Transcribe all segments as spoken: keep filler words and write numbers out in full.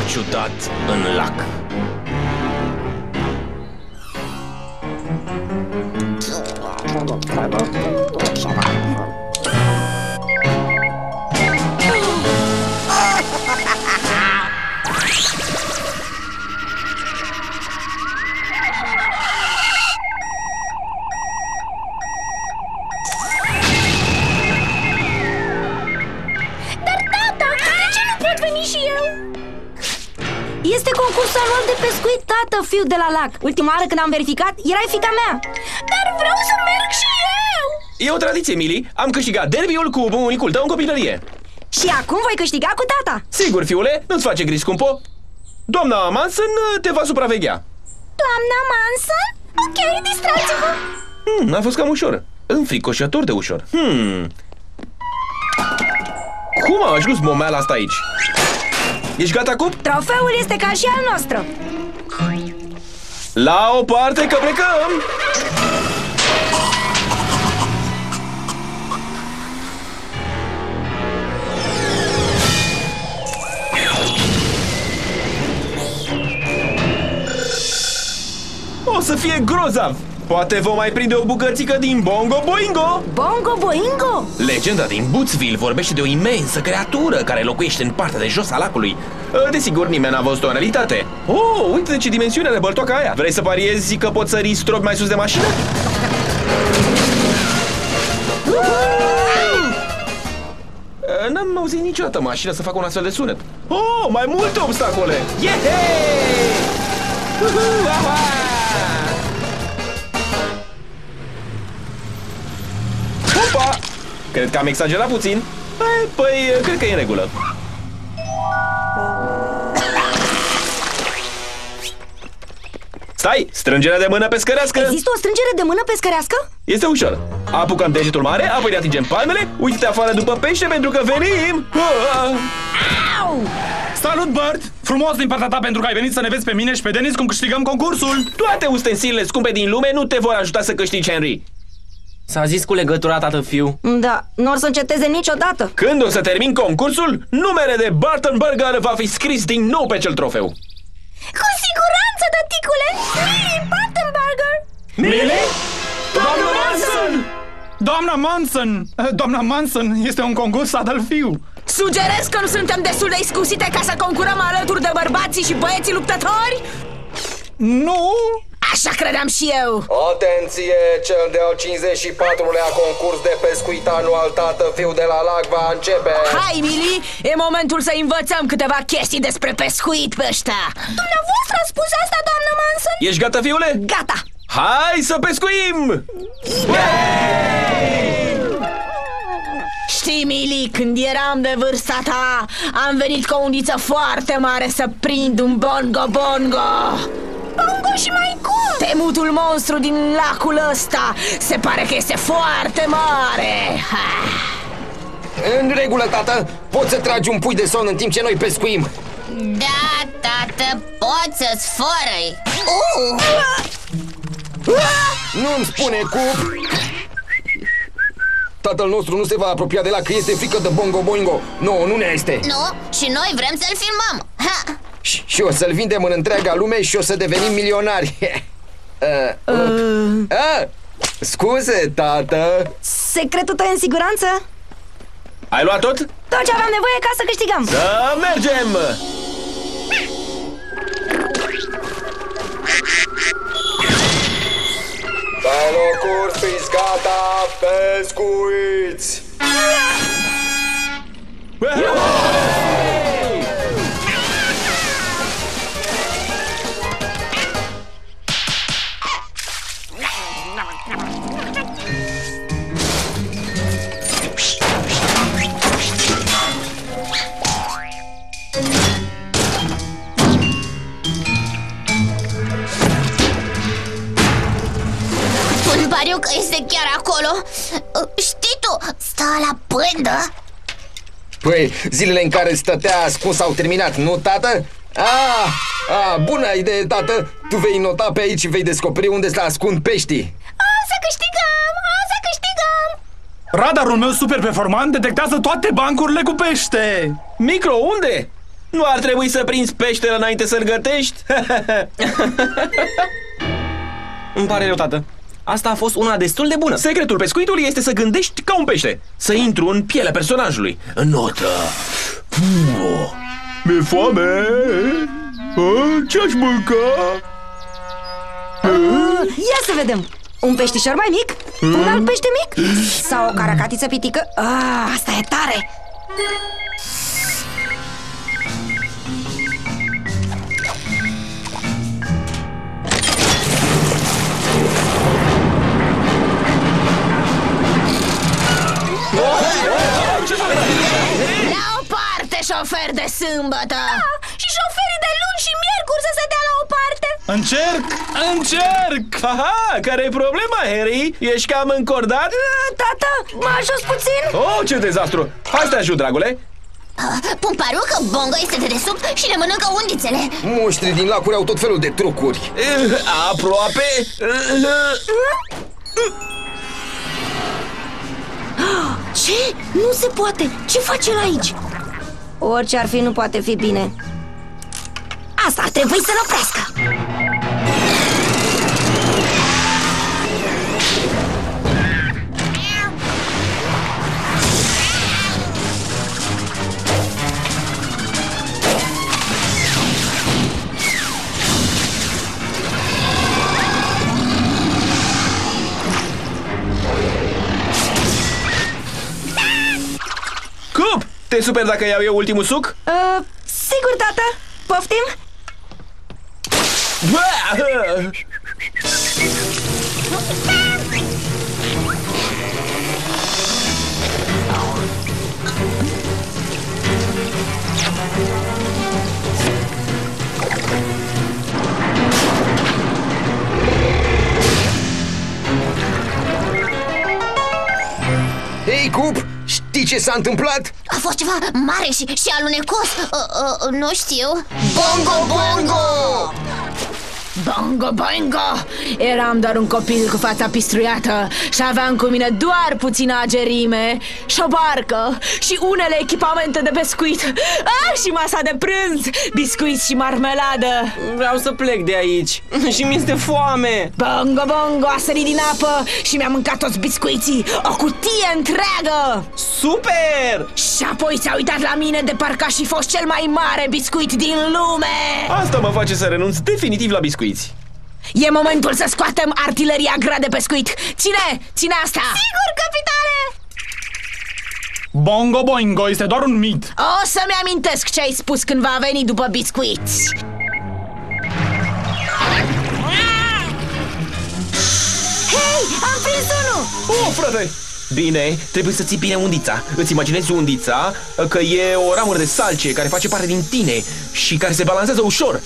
ciudat în lac. Este concursul anual de pescuit, tată, fiu de la lac. Ultima oară când am verificat, erai fiica mea. Dar vreau să merg și eu. E o tradiție, Mili. Am câștigat derbiul cu bunicul tău în copilărie. Și acum voi câștiga cu tata. Sigur, fiule, nu-ți face griji, scumpo. Doamna Manson te va supraveghea. Doamna Manson? Ok, distrați-vă. Hmm, a fost cam ușor. Înfricoșător de ușor. Hmm. Cum a ajuns momeala asta aici? Ești gata, Cup? Trofeul este ca și al nostru. La o parte că plecăm! O să fie grozav! Poate vom mai prinde o bucățică din Bongo Boingo! Bongo Boingo? Legenda din Bootsville vorbește de o imensă creatură care locuiește în partea de jos a lacului. Desigur, nimeni n-a văzut-o în realitate. Oh, uite de ce dimensiune are băltoaca aia! Vrei să pariezi că poți sări stropi mai sus de mașină? N-am auzit niciodată mașina să facă un astfel de sunet. Oh, mai multe obstacole! Yehey! Opa! Cred că am exagerat puțin. Hai, păi, cred că e în regulă. Stai! Strângerea de mână pescărească! Există o strângere de mână pescărească? Este ușor. Apucăm degetul mare, apoi ne atingem palmele. Uite-te afară după pește pentru că venim! Au! Salut, Bert! Frumos din partea ta pentru că ai venit să ne vezi pe mine și pe Dennis cum câștigăm concursul. Toate ustensilele scumpe din lume nu te vor ajuta să câștigi, Henry. S-a zis cu legătura, tată-fiu. Da, nu or să înceteze niciodată. Când o să termin concursul, numele de Barton Burger va fi scris din nou pe cel trofeu. Cu siguranță, tăticule! Mili, Barton Burger! Mili? Doamna Manson! Doamna Manson! Doamna Manson, este un concurs adălfiu. Sugerez că nu suntem destul de iscusite ca să concurăm alături de bărbații și băieții luptători? Nu? Așa credeam și eu. Atenție! Cel de-al cincizeci și patrulea concurs de pescuit anual tată-fiu de la lac va începe. Hai, Mili, e momentul să învățăm câteva chestii despre pescuit pe ăștia. Dumneavoastră a spus asta, doamnă Manson? Ești gata, fiule? Gata! Hai să pescuim! Știi, Mili, când eram de vârsta ta, am venit cu o undiță foarte mare să prind un bongo-bongo. Bongo și mai cum? Temutul monstru din lacul ăsta se pare că este foarte mare. Ha. În regulă, tată, poți să tragi un pui de somn în timp ce noi pescuim. Da, tată, poți să-ți fărăi. uh. Nu-mi spune, Cup. Tatăl nostru nu se va apropia de lac, că este frică de Bongo Boingo. Nu, nu ne este. Nu, și noi vrem să-l filmăm. Ha. Și, și o să-l vindem în întreaga lume și o să devenim milionari. uh, uh. Uh. Scuze, tată. Secretul tău în siguranță? Ai luat tot? Tot ce aveam nevoie ca să câștigăm. Să mergem! Pe locuri, fiți gata, pescuiți! Îmi pare că este chiar acolo. Știi tu, stă la pândă. Păi, zilele în care stătea ascuns au terminat, nu, tată? Ah, ah, bună idee, tată. Tu vei nota pe aici și vei descoperi unde se ascund peștii. O să câștigăm! O să câștigăm! Radarul meu super performant detectează toate bancurile cu pește. Micro, unde? Nu ar trebui să prinzi peștele înainte să-l gătești? Îmi pare rău, tată. Asta a fost una destul de bună. Secretul pescuitului este să gândești ca un pește. Să intru în pielea personajului. În notă. Mi-e foame. Ce-aș mânca? Ia să vedem. Un peștișor mai mic? Un alt pește mic? Sau o caracatiță pitică? Ah, asta e tare! La o parte, șofer de sâmbătă! Ah, și șoferii de luni și miercuri să se dea la o parte! Încerc, încerc! Aha, care-i problema, Harry? Ești cam încordat? Uh, Tata, mă ajut puțin? Oh, ce dezastru! Hai să te ajut, dragule! Pun pariu că Bongo este dedesubt și le mănâncă undițele. Muștrii din lacuri au tot felul de trucuri. Aproape! Ce? Nu se poate! Ce face el aici? Orice ar fi, nu poate fi bine. Asta ar trebui să-l oprească. Cup, te super dacă iau eu ultimul suc? Uh, sigur, tata. Poftim? Hei, Cup, știi ce s-a întâmplat? A fost ceva mare și, și alunecos. uh, uh, Nu știu. Bongo, bongo! Bongo, bongo! Eram doar un copil cu fața pistruiată și aveam cu mine doar puțină agerime și o barcă și unele echipamente de pescuit. Ah, și masa de prânz, biscuiți și marmeladă. Vreau să plec de aici și mi-este foame. Bongo, bongo a sărit din apă și mi-a mâncat toți biscuiții, o cutie întreagă. Super! Și apoi s-a uitat la mine de parcă aș fi fost cel mai mare biscuit din lume. Asta mă face să renunț definitiv la biscuiți. E momentul să scoatem artileria grea de pescuit. Ține, ține asta. Sigur, capitane! Bongo Boingo este doar un mit. O să-mi amintesc ce ai spus când va veni după biscuiți. Hei, am prins unul! Oh, frate! Bine, trebuie să ții bine undița. Îți imaginezi undița că e o ramură de salcie care face parte din tine și care se balansează ușor.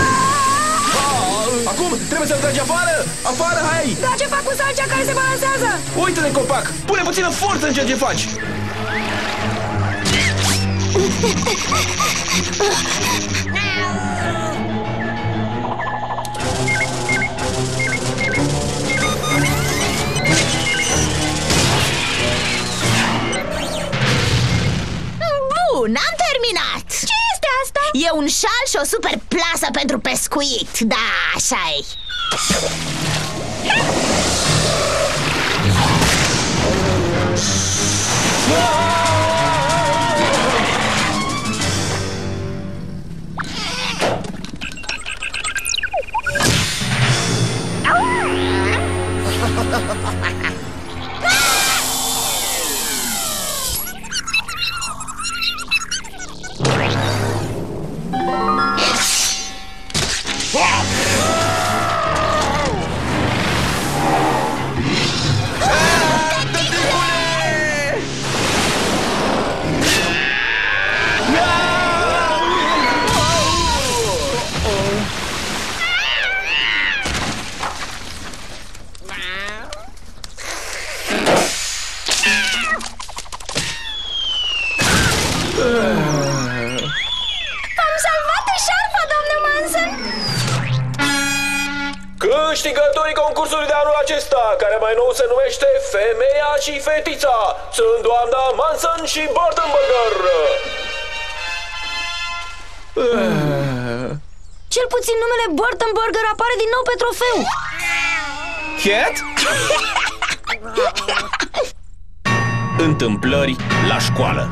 Acum trebuie să-l tragi afară! Afară, hai! Dar ce fac cu salcea care se balansează? Uită-te în copac! Pune puțină forță în ceea ce faci! Bun, am terminat. Ce este asta? E un șal și o super plasă pentru pescuit. Da, așa-i. Am salvat eșarfa, doamnă Manson! Câștigătorii concursului de anul acesta, care mai nou se numește Femeia și Fetița, sunt doamna Manson și Burton Burger. uh. Cel puțin numele Burton Burger apare din nou pe trofeu. Cat? Întâmplări la școală.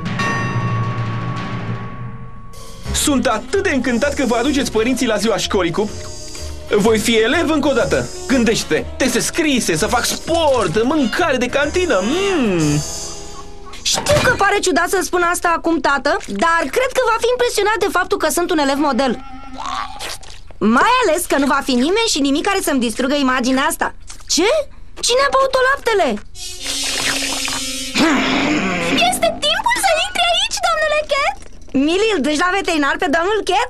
Sunt atât de încântat că vă aduceți părinții la ziua școlii, Cup. Voi fi elev încă o dată. Gândește, teste scrise, să fac sport, mâncare de cantină. mm. Știu că pare ciudat să spun asta acum, tată, dar cred că va fi impresionat de faptul că sunt un elev model. Mai ales că nu va fi nimeni și nimic care să-mi distrugă imaginea asta. Ce? Cine a băut-o laptele? Este timpul să intri aici, domnule Cat. Mili, îl duci la veterinar pe domnul Cat?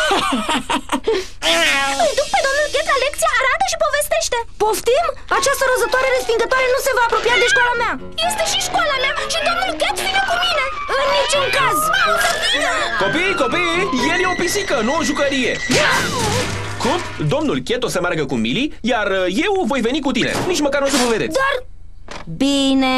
Îl duc pe domnul Cat la lecție, arată și povestește. Poftim? Această rozătoare respingătoare nu se va apropia de școala mea. Este și școala mea și domnul Cat vine cu mine. În niciun caz. Copii, copii, el e o pisică, nu o jucărie. Cup, domnul Cat o să meargă cu Mili, iar eu voi veni cu tine. Nici măcar nu o să vă vedeți. Dar... Bine...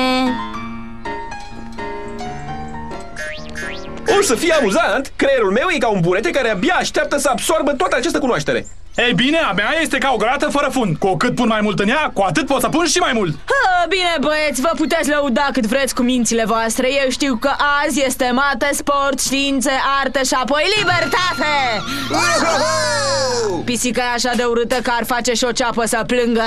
O să fie amuzant! Creierul meu e ca un burete care abia așteaptă să absorbă toată această cunoaștere. Ei bine, a mea este ca o grată fără fund. Cu cât pun mai mult în ea, cu atât pot să pun și mai mult. Ha, bine, băieți, vă puteți lăuda cât vreți cu mințile voastre. Eu știu că azi este mate, sport, științe, arte și apoi libertate. Pisica e așa de urâtă că ar face și o ceapă să plângă.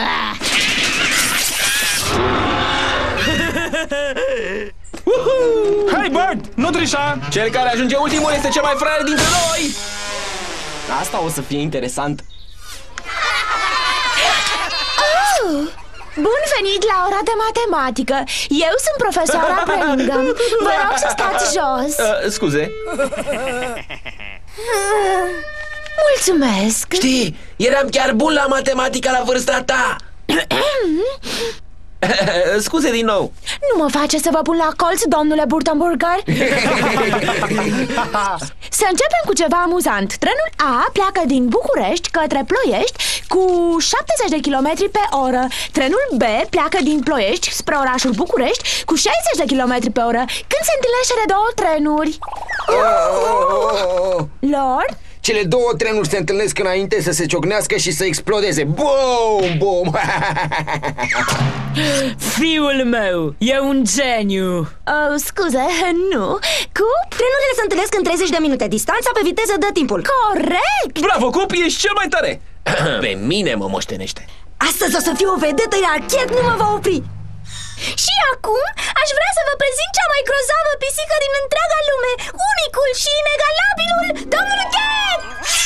Hei, Bert, nu trișa! Cel care ajunge ultimul este cel mai fraier dintre noi! Asta o să fie interesant. Oh, bun venit la ora de matematică. Eu sunt profesoara Bellingham. Vă rog să stați jos. uh, Scuze. Mulțumesc. Știi, eram chiar bun la matematica la vârsta ta. Scuze din nou. Nu mă face să vă pun la colț, domnule Burtenburger. Să începem cu ceva amuzant. Trenul A pleacă din București către Ploiești cu șaptezeci de kilometri pe oră. Trenul B pleacă din Ploiești spre orașul București cu șaizeci de kilometri pe oră. Când se întâlnesc cele două trenuri? Lord? Cele două trenuri se întâlnesc înainte să se ciocnească și să explodeze. Boom, boom! Fiul meu, e un geniu. Oh, scuze, nu. Cup? Trenurile se întâlnesc în treizeci de minute. Distanța pe viteză dă timpul. Corect! Bravo, Cup, ești cel mai tare. Pe mine mă moștenește. Astăzi o să fiu o vedetă, iar Cat nu mă va opri. Și acum aș vrea să vă prezint cea mai grozavă pisică din întreaga lume, unicul și inegalabilul domnul Cat!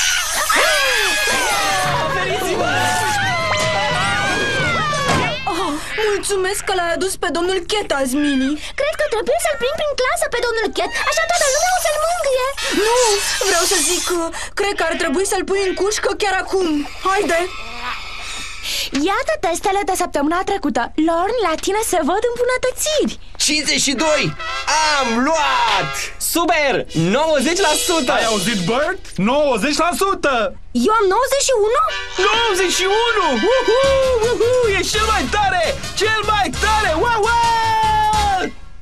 Oh, mulțumesc că l-ai adus pe domnul Cat azi, Mini. Cred că trebuie să-l prind prin clasă pe domnul Cat, așa toată lumea o să-l mângâie. Nu, vreau să zic că cred că ar trebui să-l pui în cușcă chiar acum. Haide! Iată testele de săptămâna trecută. Lorne, la tine se văd îmbunătățiri. cincizeci și doi! Am luat! Super! nouăzeci la sută! Ai auzit, Bert? nouăzeci la sută! Eu am nouăzeci și unu? nouăzeci și unu! Uhu, uhu, ești cel mai tare! Cel mai tare! Wow, wow!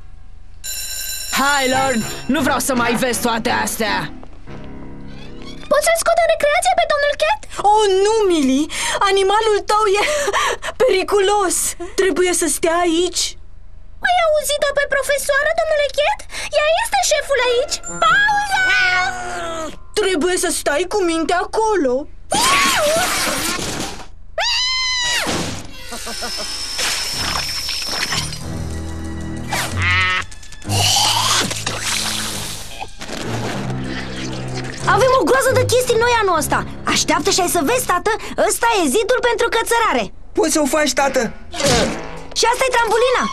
Hai, Lorne, nu vreau să mai vezi toate astea. Poți să-l scot în recreație pe domnul Cat? Oh, nu, Mili! Animalul tău e periculos! Trebuie să stea aici. Ai auzit-o pe profesoară, domnule Cat? Ea este șeful aici! Pauză! Trebuie să stai cu minte acolo. Avem o groază de chestii noi anul ăsta. Așteaptă și ai să vezi, tată. Ăsta e zidul pentru cățărare. Poți să o faci, tată? Și asta e trambolina.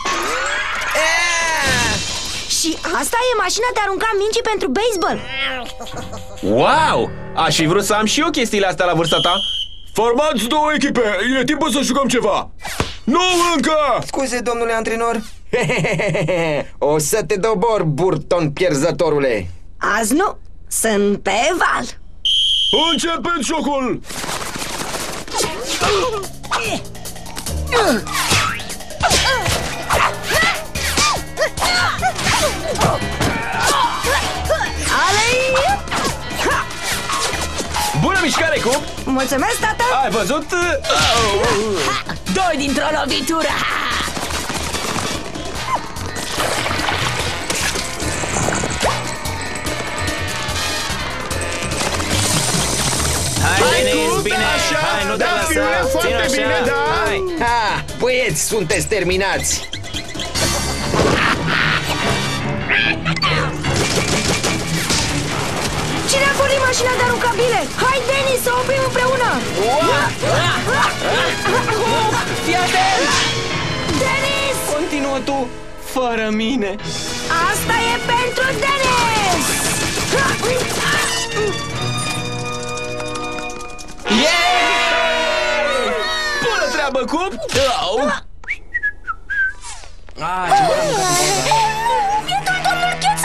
Și asta e mașina de aruncat mingi pentru baseball. Wow! Aș fi vrut să am și eu chestiile astea la vârsta ta. Formați două echipe, e timpul să jucăm ceva. Nu încă! Scuze, domnule antrenor. O să te dobor, Burton pierzătorule. Azi nu, sunt pe val. Începeți jocul! Ale! Ha! Bună mișcare, Cup! Mulțumesc, tată! Ai văzut? Oh. Doi dintr-o lovitură! Hai, Denis, bine! Așa, Hai, nu te da, lăsa! fiule, foarte Ține așa! bine, da. Hai! Ha, băieți, sunteți terminați! Cine a pornit mașina de aruncabile? Hai, Denis, să o oprim împreună! Fii atent! Denis! Continuă tu, fără mine! Asta e pentru Denis! Yeah! Bună treabă, Cup! Oh. Ah, ce m-am aruncat în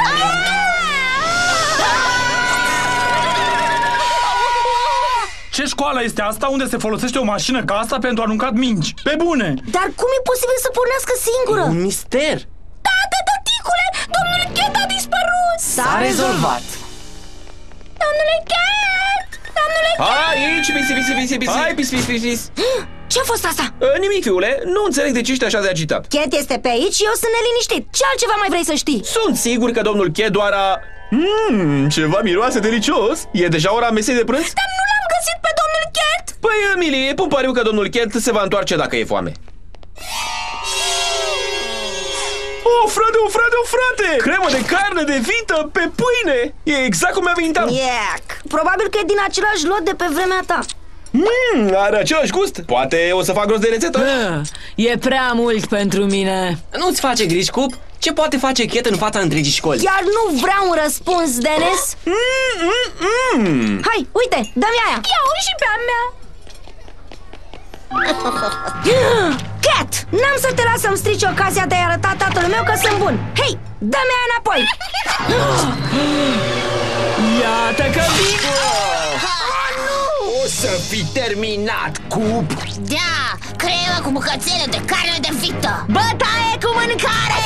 Ce școală este asta unde se folosește o mașină ca asta pentru aruncat mingi? Pe bune! Dar cum e posibil să pornească singură? Un mister! Tată, tăticule, domnul Chet a dispărut! S-a rezolvat! Domnule Chet! Domnule Chet! Hai, aici, pisi, pisi, pisi, pisi! Hai, pisi, pisi, pisi! Ce-a fost asta? Uh, Nimic, fiule, nu înțeleg de ce ești așa de agitat. Chet este pe aici și eu sunt neliniștit. Ce altceva mai vrei să știi? Sunt sigur că domnul Chet doar a... Mmm, ceva miroase delicios. E deja ora mesei de prânz? Dar nu l-am găsit pe domnul Chet! Păi, Emily, pun pariu că domnul Chet se va întoarce dacă e foame. Oh, frate, oh, frate, oh, frate! Cremă de carne de vită pe pâine! E exact cum mi-am inventat. Iac! Probabil că e din același lot de pe vremea ta. Mmm, are același gust. Poate o să fac rost de rețetă. Ah, e prea mult pentru mine. Nu-ți face griji, Cup? Ce poate face Chet în fața întregii școli? Chiar nu vreau un răspuns, Denis. Mm, mm, mm. Hai, uite, dă-mi aia. Iau și pe-a mea! Cat, n-am să te las să-mi strici ocazia de a-i arăta tatălui meu că sunt bun. Hei, dă-mi aia înapoi. Iată că vin! O să fi terminat, Cup! Da, cremă cu bucățele de carne de vită! Bătaie cu mâncare!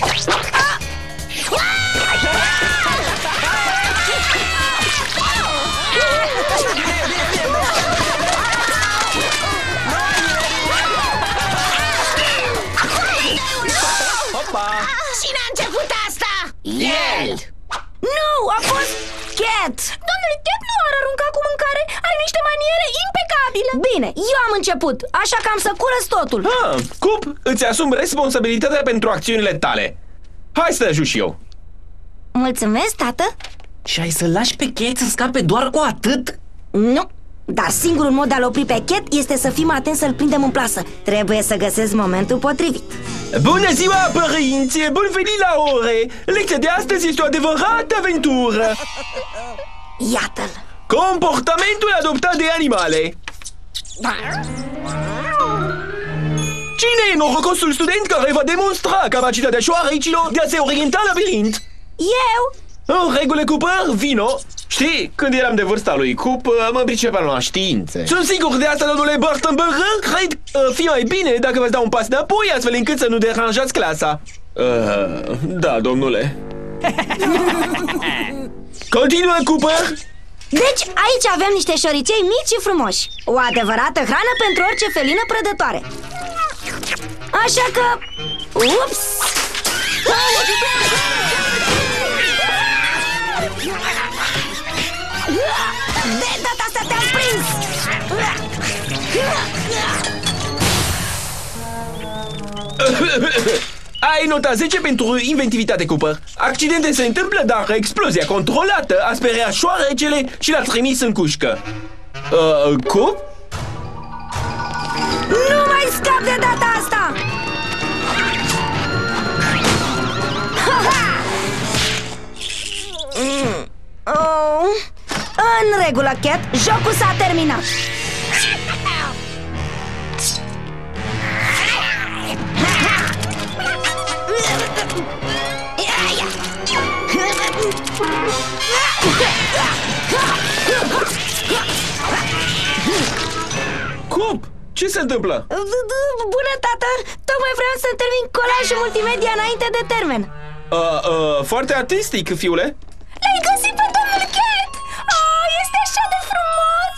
Și n-a început asta! El! Nu, a fost Cat. Domnul Chet nu ar arunca cu mâncare, are niște maniere impecabile! Bine, eu am început, așa că am să curăț totul. Ah, Cup, îți asum responsabilitatea pentru acțiunile tale. Hai să te ajut și eu. Mulțumesc, tată. Și ai să lași pe Chet să scape doar cu atât? Nu, dar singurul mod de a-l opri pe Cat este să fim atenți să-l prindem în plasă. Trebuie să găsesc momentul potrivit. Bună ziua, părinți! Bun venit la ore! Lecția de astăzi este o adevărată aventură! Iată-l. Comportamentul adoptat de animale. Cine e norocosul student care va demonstra capacitatea șoarecilor de a se orienta în labirint? Eu? În regulă, Cooper, vino! Știi, când eram de vârsta lui Coop, mă pricepeam la științe. Sunt sigur de asta, domnule Bartenberger, cred că fi mai bine dacă vă dau un pas înapoi, astfel încât să nu deranjați clasa. Uh, da, domnule. Continuă, Cooper! Deci aici avem niște șoricei mici și frumoși. O adevărată hrană pentru orice felină prădătoare. Așa că... Ups! De data asta te-am prins! Ai nota zece pentru inventivitate, Cooper. Accidente se întâmplă, dar explozia controlată a speriat șoarecele și l-a trimis în cușcă. Uh, Coop? Nu mai scap de data asta! mm. Oh. În regulă, Cat, jocul s-a terminat. Coop, ce se întâmplă? Bună, tată! Tocmai vreau să termin colajul multimedia înainte de termen. Uh, uh, foarte artistic, fiule. L-ai găsit pe domnul Chet! Oh, este așa de frumos!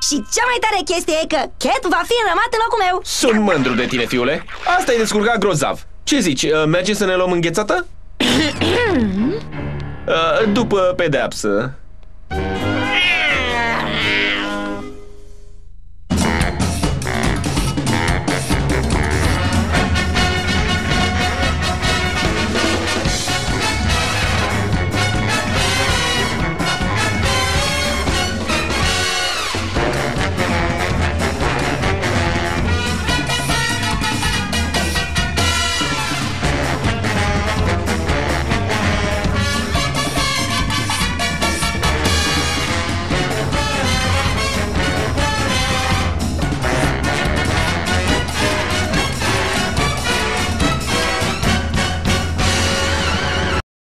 Și cea mai tare chestie e că Cat va fi înrămat în locul meu. Sunt mândru de tine, fiule. Asta e descurcat grozav. Ce zici, mergem să ne luăm înghețată? După pedeapsă.